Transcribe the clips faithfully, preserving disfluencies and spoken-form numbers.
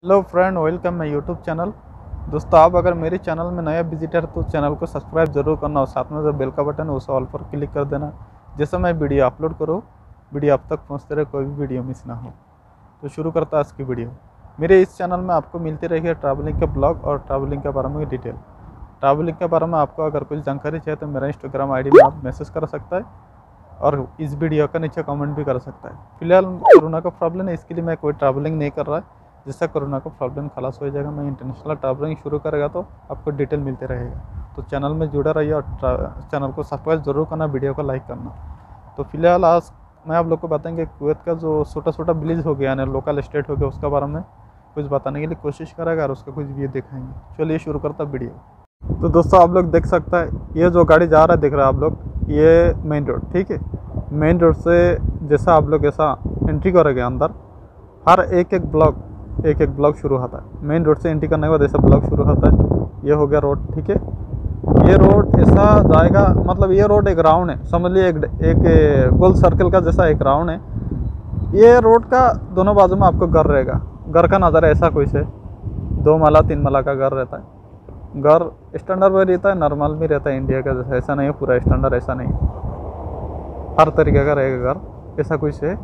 Hello friend, welcome my YouTube channel. दोस्तों, आप अगर मेरे चैनल में नया विजिटर तो चैनल को सब्सक्राइब जरूर करना और साथ में जो बेल का बटन है उसे ऑल पर क्लिक कर देना, जैसे मैं वीडियो अपलोड करूँ वीडियो आप तक पहुंचते रहे, कोई भी वीडियो मिस ना हो। तो शुरू करता है आज की वीडियो। मेरे इस चैनल में आपको मिलती रही है ट्रैवलिंग के ब्लॉग और ट्रैवलिंग के बारे में डिटेल। ट्रैवलिंग के बारे में आपको अगर कुछ जानकारी चाहिए तो मेरा इंस्टाग्राम आई डी में आप मैसेज कर सकता है और इस वीडियो का नीचे कमेंट भी कर सकता है। फिलहाल कोरोना का प्रॉब्लम है, इसके लिए मैं कोई ट्रैवलिंग नहीं कर रहा है। जिससे कोरोना का प्रॉब्लम खलास हो जाएगा, मैं इंटरनेशनल ट्रैवलिंग शुरू करेगा तो आपको डिटेल मिलते रहेगा। तो चैनल में जुड़ा रहिए और चैनल को सब्सक्राइब जरूर करना, वीडियो को लाइक करना। तो फिलहाल आज मैं आप लोग को बताएंगे कुवैत का जो छोटा छोटा विलेज हो गया यानी लोकल स्टेट हो गया, उसका बारे में कुछ बताने के लिए कोशिश करेगा और उसका कुछ व्यू दिखाएंगे। चलिए शुरू करता वीडियो। तो दोस्तों, आप लोग देख सकता है ये जो गाड़ी जा रहा है, दिख रहा है आप लोग, ये मेन रोड, ठीक है। मेन रोड से जैसा आप लोग ऐसा एंट्री करोगे अंदर, हर एक एक ब्लॉक एक एक ब्लॉक शुरू होता है। मेन रोड से एंट्री करने के बाद ऐसा ब्लॉक शुरू होता है। ये हो गया रोड, ठीक है। ये रोड ऐसा जाएगा, मतलब ये रोड एक राउंड है, समझ लिए एक एक गोल सर्कल का जैसा एक राउंड है। ये रोड का दोनों बाजू में आपको घर रहेगा। घर का नज़ारा ऐसा कुछ है, दो माला तीन माला का घर रहता है। घर स्टैंडर्ड में रहता है, नॉर्मल भी रहता है इंडिया का जैसा, ऐसा नहीं है पूरा स्टैंडर्ड, ऐसा नहीं, हर तरीके का रहेगा घर, ऐसा कुछ है।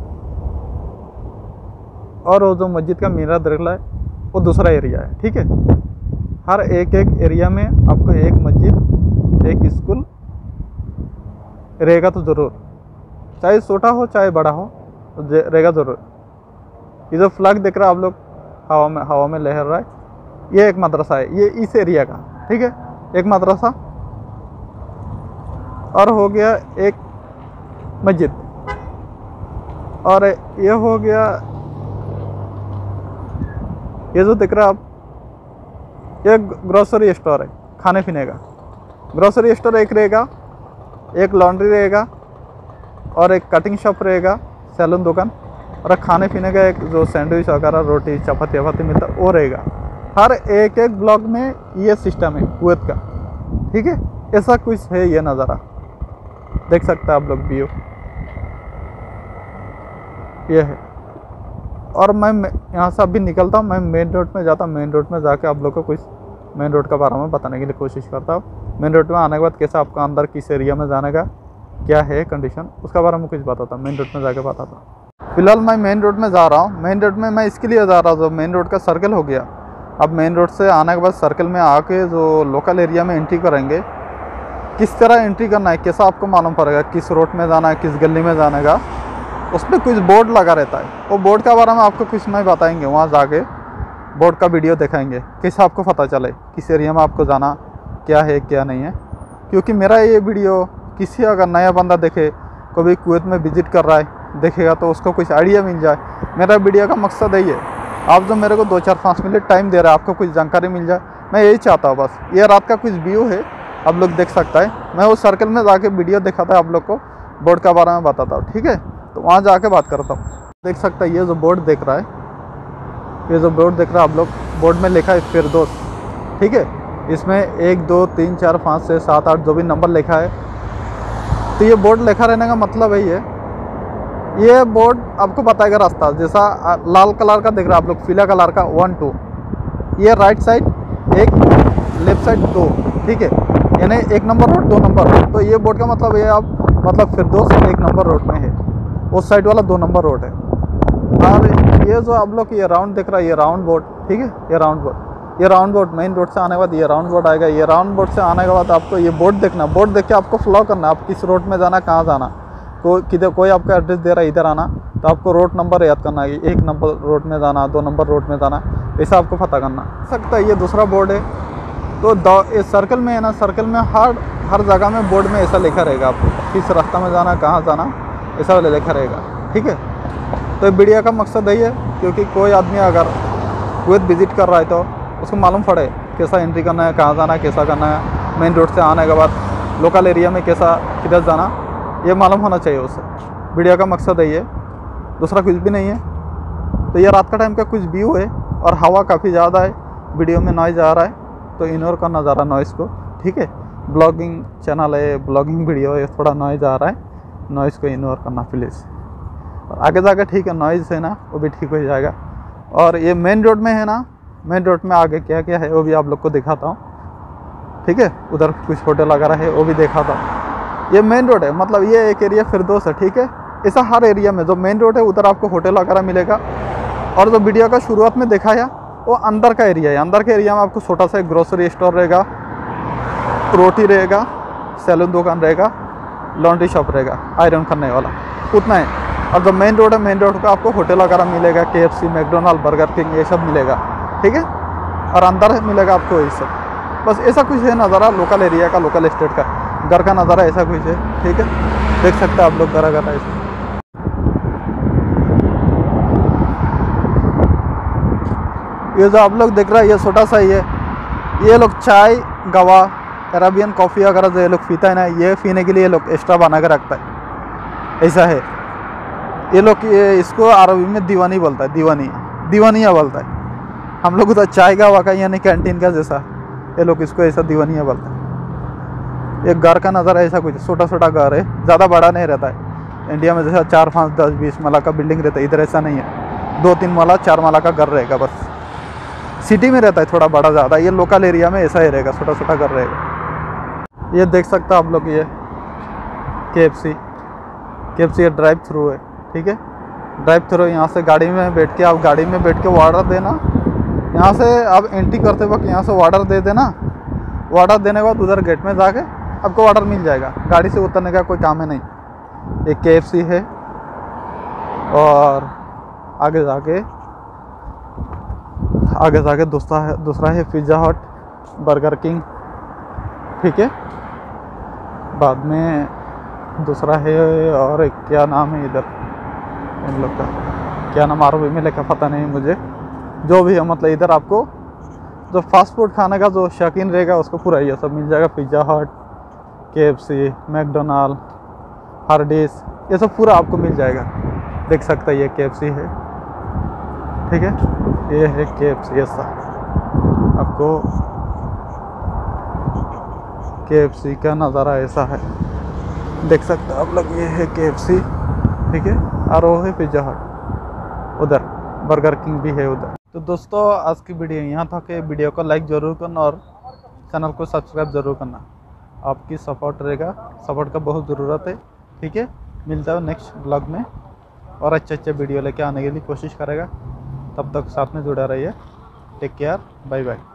और वो जो मस्जिद का मीनार देख रहा है वो दूसरा एरिया है, ठीक है। हर एक एक एरिया में आपको एक मस्जिद एक स्कूल रहेगा तो ज़रूर, चाहे छोटा हो चाहे बड़ा हो तो रहेगा ज़रूर। ये जो फ्लैग देख रहा है आप लोग हवा में हवा में लहर रहा है, ये एक मदरसा है, ये इस एरिया का, ठीक है, एक मदरसा। और हो गया एक मस्जिद, और ये हो गया ये जो दिख रहा है आप, ये ग्रोसरी स्टोर है, खाने पीने का ग्रोसरी स्टोर एक रहेगा, एक लॉन्ड्री रहेगा और एक कटिंग शॉप रहेगा, सैलून दुकान, और खाने पीने का एक जो सैंडविच वगैरह रोटी चपाती वपाती मिलता है वो रहेगा। हर एक एक ब्लॉक में ये सिस्टम है कुवैत का, ठीक है। ऐसा कुछ है, ये नज़ारा देख सकते हैं आप लोग, व्यू ये है। और मैं यहाँ से अभी निकलता हूँ, मैं मेन रोड में जाता हूँ। मेन रोड में जाके आप लोग को कुछ मेन रोड का बारे में बताने के लिए कोशिश करता हूँ। मेन रोड में आने के बाद कैसा आपका अंदर किस एरिया में जाने का क्या है कंडीशन, उसका बारे में कुछ बताता हूँ। मेन रोड में जाके बताता हूँ। फिलहाल मैं मेन रोड में जा रहा हूँ। मेन रोड में मैं इसके लिए जा रहा हूँ, जो मेन रोड का सर्कल हो गया। अब मेन रोड से आने के बाद सर्कल में आके जो लोकल एरिया में एंट्री करेंगे, किस तरह एंट्री करना है कैसा आपको मालूम पड़ेगा, किस रोड में जाना है, किस गली में जाने का, उसमें कुछ बोर्ड लगा रहता है। वो बोर्ड का बारे में आपको कुछ नहीं बताएंगे, वहाँ जाके बोर्ड का वीडियो दिखाएंगे, कैसे आपको पता चले किस एरिया में आपको जाना, क्या है क्या नहीं है। क्योंकि मेरा ये वीडियो किसी अगर नया बंदा देखे, कभी कुवैत में विजिट कर रहा है, देखेगा तो उसको कुछ आइडिया मिल जाए। मेरा वीडियो का मकसद यही है, आप जो मेरे को दो चार पाँच मिनट टाइम दे रहे हैं, आपको कुछ जानकारी मिल जाए, मैं यही चाहता हूँ बस। ये रात का कुछ व्यू है, आप लोग देख सकता है। मैं उस सर्कल में जाके वीडियो दिखाता है, आप लोग को बोर्ड का बारे में बताता हूँ, ठीक है। तो वहाँ जाके बात करता हूँ। देख सकता है ये जो बोर्ड देख रहा है, ये जो बोर्ड देख रहा है आप लोग, बोर्ड में लिखा है फिरदौस, ठीक है। इसमें एक दो तीन चार पाँच छः सात आठ जो भी नंबर लिखा है, तो ये बोर्ड लिखा रहने का मतलब यही है, ये बोर्ड आपको बताएगा रास्ता। जैसा लाल कलर का दिख रहा है आप लोग, पीला कलर का वन टू, ये राइट साइड एक, लेफ्ट साइड दो, ठीक है, यानी एक नंबर रोड दो नंबर रोड। तो ये बोर्ड का मतलब ये आप मतलब फिरदौस एक नंबर रोड में है, उस साइड वाला दो नंबर रोड है। और ये जो आप लोग ये राउंड दिख रहा है, ये राउंड बोर्ड, ठीक है, ये राउंड बोर्ड, ये राउंड बोर्ड मेन रोड से आने के बाद ये राउंड बोर्ड आएगा। ये राउंड बोर्ड से आने के बाद आपको ये बोर्ड देखना, बोर्ड देख के आपको फॉलो करना, आप किस रोड में जाना, कहाँ जाना। कोई किधर कोई आपका एड्रेस दे रहा है इधर आना, तो आपको रोड नंबर याद करना है, एक नंबर रोड में जाना, दो नंबर रोड में जाना, ऐसा आपको पता करना सकता है। ये दूसरा बोर्ड है। तो इस सर्कल में है ना, सर्कल में हर हर जगह में बोर्ड में ऐसा लिखा रहेगा, आपको किस रास्ता में जाना, कहाँ जाना, ऐसा वाला लिखा रहेगा, ठीक है। तो वीडियो का मकसद यही है, क्योंकि कोई आदमी अगर कुवैत विजिट कर रहा है तो उसको मालूम पड़े कैसा एंट्री करना है, कहाँ जाना है, कैसा करना है। मेन रोड से आने के बाद लोकल एरिया में कैसा किधर जाना, ये मालूम होना चाहिए उससे। वीडियो का मकसद यही है, दूसरा कुछ भी नहीं है। तो ये रात का टाइम का कुछ व्यू है और हवा काफ़ी ज़्यादा है, वीडियो में नॉइज़ आ रहा है तो इग्नोर करना ज़रा नॉइज़ को, ठीक है। ब्लॉगिंग चैनल है, ब्लॉगिंग वीडियो है, थोड़ा नॉइज़ आ रहा है, नॉइज़ को इग्नोर करना प्लीज़। और आगे जाकर ठीक है, नॉइज़ है ना वो भी ठीक हो जाएगा। और ये मेन रोड में है ना, मेन रोड में आगे क्या क्या है वो भी आप लोग को दिखाता हूँ, ठीक है। उधर कुछ होटल वगैरह है वो भी दिखाता हूँ। ये मेन रोड है, मतलब ये एक एरिया फिरदौस है, ठीक है। ऐसा हर एरिया में जो मेन रोड है उधर आपको होटल वगैरह मिलेगा। और जो वीडियो का शुरुआत में दिखाया वो अंदर का एरिया है। अंदर के एरिया में आपको छोटा सा ग्रोसरी स्टोर रहेगा, रोटी रहेगा, सैलून दुकान रहेगा, लॉन्ड्री शॉप रहेगा, आयरन करने वाला, उतना है। और जो मेन रोड है, मेन रोड का आपको होटल वगैरह मिलेगा, K F C, McDonald, burger king, ये सब मिलेगा, ठीक है। और अंदर मिलेगा आपको ये सब। बस ऐसा कुछ है नज़ारा लोकल एरिया का, लोकल स्टेट का घर का नज़ारा ऐसा कुछ है, ठीक है। देख सकते हैं आप लोग घर घर ऐसे। ये जो आप लोग देख रहे हैं ये छोटा सा ये ये लोग चाय, गवा, अरेबियन कॉफ़ी वगैरह जो ये लोग पीता है ना, ये पीने के लिए ये लोग एक्स्ट्रा बना के रखता है, ऐसा है। ये लोग ये इसको अरबी में दीवानी बोलता है, दीवानी दीवानिया बोलता है। हम लोग तो चाय का वाका यानी कैंटीन का जैसा, ये लोग इसको ऐसा दीवानिया बोलता है। ये घर का नज़ारा ऐसा कुछ छोटा छोटा घर है, ज़्यादा बड़ा नहीं रहता है। इंडिया में जैसा चार पाँच दस बीस माला का बिल्डिंग रहता है, इधर ऐसा नहीं है। दो तीन माला चार माला का घर रहेगा बस। सिटी में रहता है थोड़ा बड़ा ज़्यादा, ये लोकल एरिया में ऐसा ही रहेगा, छोटा छोटा घर रहेगा। ये देख सकते हो आप लोग, ये के एफ सी के एफ सी ड्राइव थ्रू है, ठीक है। ड्राइव थ्रू यहाँ से गाड़ी में बैठ के, आप गाड़ी में बैठ के ऑर्डर देना। यहाँ से आप एंट्री करते वक्त यहाँ से ऑर्डर दे देना। ऑर्डर देने के बाद उधर गेट में जाके आपको ऑर्डर मिल जाएगा। गाड़ी से उतरने का कोई काम है नहीं। एक के एफ सी है और आगे जाके आगे जाके दूसरा है दूसरा है पिज़्ज़ा हट, बर्गर किंग, ठीक है। बाद में दूसरा है और एक क्या नाम है इधर इन लोग का, क्या नाम अरबी में लिखा पता नहीं मुझे, जो भी है। मतलब इधर आपको जो फास्ट फूड खाने का जो शौकीन रहेगा उसको पूरा ये सब मिल जाएगा। पिज़्ज़ा हट, के एफ सी, मैकडोनल्ड, हार्डीज, ये सब पूरा आपको मिल जाएगा। देख सकते हैं ये के एफ सी है, ठीक है। ये है के एफ सी, ऐसा आपको के एफ सी का नज़ारा ऐसा है, देख सकते हैं आप लोग। ये है के एफ सी, ठीक है। और वो है पिज़्ज़ा हट, उधर बर्गर किंग भी है उधर। तो दोस्तों आज की वीडियो यहाँ था कि वीडियो को लाइक ज़रूर करना और चैनल को सब्सक्राइब ज़रूर करना। आपकी सपोर्ट रहेगा, सपोर्ट का बहुत ज़रूरत है, ठीक है। मिलता है नेक्स्ट ब्लॉग में और अच्छे अच्छे वीडियो लेके आने के लिए कोशिश करेगा। तब तक साथ में जुड़ा रहिए। Take care, bye bye.